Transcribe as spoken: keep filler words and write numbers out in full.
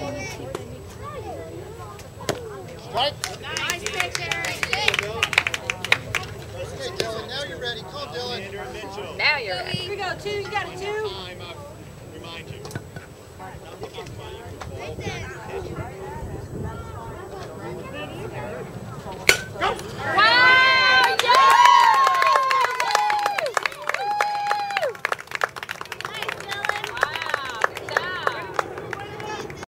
Strike. Nice pitcher. Okay, Dylan, now you're ready. Call Dylan. Now you're ready. Here we go, two. You got a two. Time, I remind you. Wow.